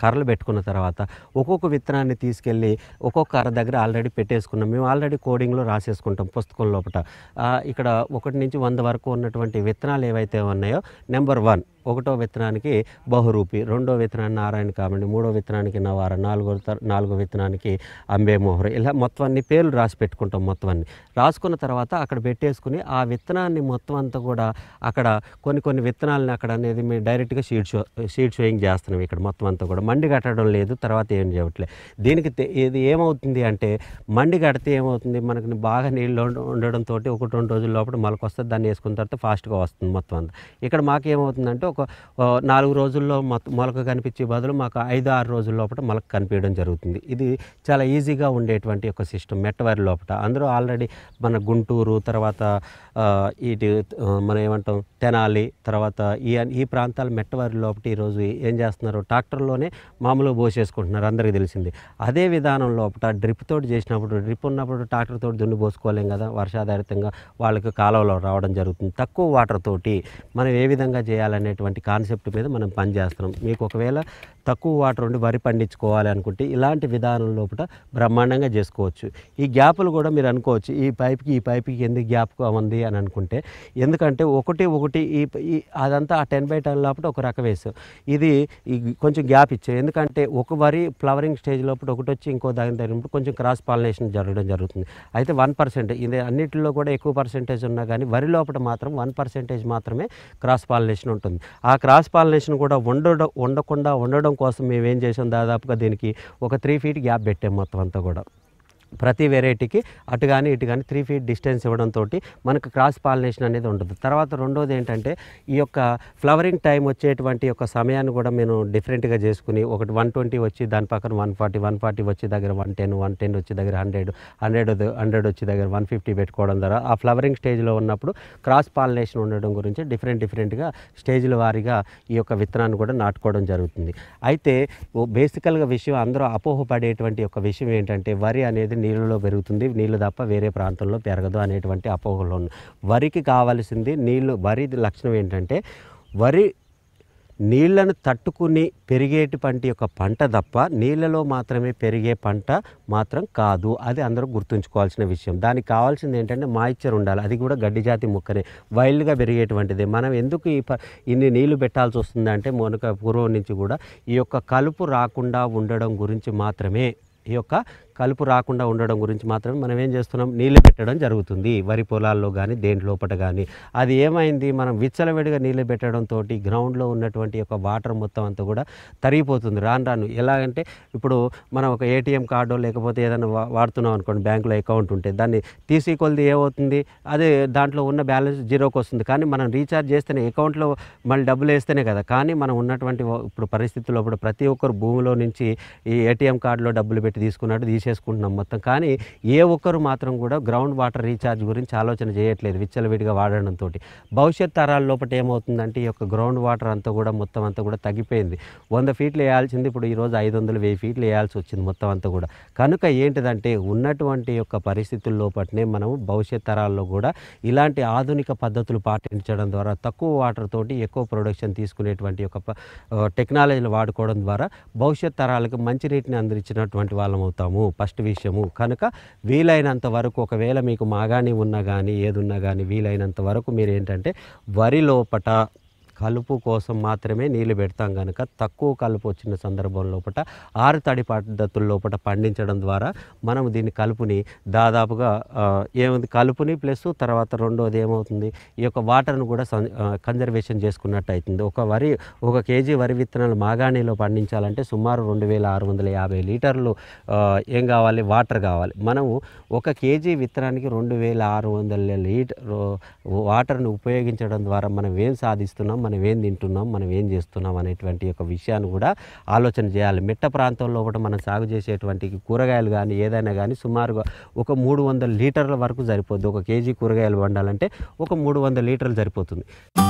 కర్రలు పెట్టుకున్న తర్వాత ఒక్కొక్క విత్తనాన్ని తీసుకెళ్ళి ఒక్కొక్క కర్ర దగ్గర ఆల్రెడీ పెట్టేసుకున్నాం. మేము ఆల్రెడీ కోడింగ్లో రాసేసుకుంటాం పుస్తకం లోపల. ఇక్కడ 1 నుంచి 100 వరకు ఉన్నటువంటి విత్తనాలు ఏవైతే ఉన్నాయో నెంబర్ 1 ఒకటో విత్తనానికి బహురూపి, రెండో విత్తనాన్ని నారాయణ కామండి, మూడో విత్తనానికి నవార, నాలుగో విత్తనానికి అంబే మోహర్, ఇలా మొత్తం అన్ని పేర్లు రాసి పెట్టుకుంటాం. మొత్తం అన్ని రాసుకున్న తర్వాత అక్కడ పెట్టేసుకుని ఆ విత్తనాన్ని మొత్తం అంతా కూడా అక్కడ కొన్ని విత్తనాలని అక్కడ అనేది మేము డైరెక్ట్గా షీట్ షోయింగ్ చేస్తున్నాం. ఇక్కడ మొత్తం అంతా కూడా మండి కట్టడం లేదు, తర్వాత ఏం చేయట్లేదు. దీనికి ఇది ఏమవుతుంది అంటే మండి కడితే ఏమవుతుంది, మనకి బాగా నీళ్ళు ఉండడంతో 1-2 రోజుల లోపల మొలక వస్తుంది. దాన్ని వేసుకున్న తర్వాత ఫాస్ట్గా వస్తుంది మొత్తం అంతా. ఇక్కడ మాకేమవుతుందంటే ఒక 4 రోజుల్లో మొలక కనిపించే బదులు మాకు 5-6 రోజుల లోపల మొలక కనిపించడం జరుగుతుంది. ఇది చాలా ఈజీగా ఉండేటువంటి ఒక సిస్టమ్ మెట్టవరి లోపల. అందరూ ఆల్రెడీ మన గుంటూరు, తర్వాత ఇటు మనం ఏమంటాం తెనాలి, తర్వాత ఈ ప్రాంతాల మెట్టవరి లోపల ఈరోజు ఏం చేస్తున్నారు, ట్రాక్టర్లోనే మామూలుగా పోసేసుకుంటున్నారు, అందరికీ తెలిసింది. అదే విధానం లోపల డ్రిప్ తోటి చేసినప్పుడు, డ్రిప్ ఉన్నప్పుడు ట్రాక్టర్ తోటి దున్ని పోసుకోలేం కదా, వర్షాధారితంగా వాళ్ళకి కాలువలో రావడం జరుగుతుంది. తక్కువ వాటర్ తోటి మనం ఏ విధంగా చేయాలనేటువంటి కాన్సెప్ట్ మీద మనం పనిచేస్తున్నాం. మీకు ఒకవేళ తక్కువ వాటర్ ఉండి వరి పండించుకోవాలి అనుకుంటే ఇలాంటి విధానం లోపల బ్రహ్మాండంగా చేసుకోవచ్చు. ఈ గ్యాపులు కూడా మీరు అనుకోవచ్చు, ఈ పైప్కి ఎందుకు గ్యాప్ ఉంది అని అనుకుంటే, ఎందుకంటే ఒకటి ఈ అదంతా ఆ 10x10 లోపల ఒక రకం వేసాం. ఇది కొంచెం గ్యాప్ ఇచ్చాం. ఎందుకంటే ఒక వరి ఫ్లవరింగ్ స్టేజ్ లోపల ఒకటి వచ్చి ఇంకో దాని తగినప్పుడు కొంచెం క్రాస్ పాలినేషన్ జరగడం జరుగుతుంది. అయితే 1%, ఇది అన్నిటిలో కూడా ఎక్కువ పర్సెంటేజ్ ఉన్నా కానీ వరి లోపల మాత్రం 1% మాత్రమే క్రాస్ పాలినేషన్ ఉంటుంది. ఆ క్రాస్ పాలినేషన్ కూడా ఉండడం కోసం మేము ఏం చేసాం, దాదాపుగా దీనికి ఒక 3 feet గ్యాప్ పెట్టాం మొత్తం అంతా కూడా. ప్రతి వెరైటీకి అటు కానీ ఇటు కానీ 3 feet డిస్టెన్స్ ఇవ్వడంతో మనకు క్రాస్ పాలినేషన్ అనేది ఉంటుంది. తర్వాత రెండోది ఏంటంటే ఈ యొక్క ఫ్లవరింగ్ టైం వచ్చేటువంటి యొక్క సమయాన్ని కూడా మేము డిఫరెంట్గా చేసుకుని, ఒకటి 120 వచ్చి దాని పక్కన 140 వచ్చి దగ్గర 110 వచ్చి దగ్గర 100 వచ్చి దగ్గర 150 పెట్టుకోవడం ద్వారా ఆ ఫ్లవరింగ్ స్టేజ్లో ఉన్నప్పుడు క్రాస్ పాలినేషన్ ఉండడం గురించి డిఫరెంట్గా స్టేజ్ల వారీగా ఈ యొక్క విత్తనాన్ని కూడా నాటుకోవడం జరుగుతుంది. అయితే బేసికల్గా విషయం అందరూ అపోహపడేటువంటి ఒక విషయం ఏంటంటే వరి అనేది నీళ్ళలో పెరుగుతుంది, నీళ్ళు తప్ప వేరే ప్రాంతంలో పెరగదు అనేటువంటి అపోహలు ఉన్నాయి. వరికి కావాల్సింది నీళ్ళు. వరి లక్షణం ఏంటంటే వరి నీళ్లను తట్టుకుని పెరిగేటువంటి యొక్క పంట తప్ప నీళ్ళలో మాత్రమే పెరిగే పంట మాత్రం కాదు. అది అందరూ గుర్తుంచుకోవాల్సిన విషయం. దానికి కావాల్సింది ఏంటంటే మాయిశ్చర్ ఉండాలి. అది కూడా గడ్డి జాతి మొక్కనే, వైల్డ్గా పెరిగేటువంటిది. మనం ఎందుకు ఇన్ని నీళ్లు పెట్టాల్సి వస్తుంది అంటే మొనక పూర్వం నుంచి కూడా ఈ యొక్క కలుపు రాకుండా ఉండడం గురించి మాత్రమే, ఈ యొక్క కలుపు రాకుండా ఉండడం గురించి మాత్రమే మనం ఏం చేస్తున్నాం, నీళ్ళు పెట్టడం జరుగుతుంది వరి పొలాల్లో కానీ దేంట్లో లోపల కానీ. అది ఏమైంది, మనం విచ్చలవిడిగా నీళ్ళు పెట్టడంతో గ్రౌండ్లో ఉన్నటువంటి యొక్క వాటర్ మొత్తం అంతా కూడా తరిగిపోతుంది రాను. ఎలాగంటే ఇప్పుడు మనం ఒక ఏటీఎం కార్డు లేకపోతే ఏదైనా వాడుతున్నాం అనుకోండి, బ్యాంకులో అకౌంట్ ఉంటే దాన్ని తీసి కొలిది ఏమవుతుంది, అదే దాంట్లో ఉన్న బ్యాలెన్స్ జీరోకి వస్తుంది. కానీ మనం రీఛార్జ్ చేస్తేనే అకౌంట్లో మళ్ళీ డబ్బులు వేస్తేనే కదా. కానీ మనం ఉన్నటువంటి ఇప్పుడు పరిస్థితుల్లో ఇప్పుడు ప్రతి ఒక్కరు భూమిలో నుంచి ఈ ఏటీఎం కార్డులో డబ్బులు పెట్టి తీసుకున్నట్టు తీసేసుకుంటున్నాం మొత్తం. కానీ ఏ ఒక్కరు మాత్రం కూడా గ్రౌండ్ వాటర్ రీఛార్జ్ గురించి ఆలోచన చేయట్లేదు విచ్చలవిడిగా వాడడంతో. భవిష్యత్ తరాల లోపల ఏమవుతుందంటే ఈ యొక్క గ్రౌండ్ వాటర్ అంతా కూడా మొత్తం అంతా కూడా తగ్గిపోయింది. 100 feet వేయాల్సింది ఇప్పుడు ఈరోజు 500-1000 feet వేయాల్సి వచ్చింది మొత్తం అంతా కూడా. కనుక ఏంటిదంటే ఉన్నటువంటి యొక్క పరిస్థితుల లోపలనే మనం భవిష్యత్ తరాల్లో కూడా ఇలాంటి ఆధునిక పద్ధతులు పాటించడం ద్వారా తక్కువ వాటర్ తోటి ఎక్కువ ప్రొడక్షన్ తీసుకునేటువంటి యొక్క టెక్నాలజీలు వాడుకోవడం ద్వారా భవిష్యత్ తరాలకు మంచినీటిని అందించినటువంటి వాళ్ళం అవుతాము. ఫస్ట్ విషయము. కనుక వీలైనంత వరకు ఒకవేళ మీకు మాగాణి ఉన్నా కానీ ఏదున్నా కానీ వీలైనంత వరకు మీరు ఏంటంటే వరి లోపట కలుపు కోసం మాత్రమే నీళ్ళు పెడతాం కనుక తక్కువ కలుపు వచ్చిన సందర్భం లోపల ఆరుతడి పద్ధతుల లోపల పండించడం ద్వారా మనం దీన్ని కలుపుని దాదాపుగా ఏముంది కలుపుని ప్లస్ తర్వాత రెండోది ఏమవుతుంది, ఈ యొక్క వాటర్ను కూడా కన్జర్వేషన్ చేసుకున్నట్టు అవుతుంది. ఒక కేజీ వరి విత్తనాలు మాగాణిలో పండించాలంటే సుమారు 2650 లీటర్లు ఏం కావాలి, వాటర్ కావాలి. మనము ఒక కేజీ విత్తనానికి 2600 లీటర్ వాటర్ను ఉపయోగించడం ద్వారా మనం ఏం సాధిస్తున్నాం, మనం ఏం తింటున్నాం, మనం ఏం చేస్తున్నాం అనేటువంటి ఒక విషయాన్ని కూడా ఆలోచన చేయాలి. మెట్ట ప్రాంతంలో కూడా మనం సాగు చేసేటువంటి కూరగాయలు కానీ ఏదైనా కానీ సుమారుగా ఒక 300 లీటర్ల వరకు సరిపోద్ది. ఒక కేజీ కూరగాయలు వండాలంటే ఒక 300 లీటర్లు సరిపోతుంది.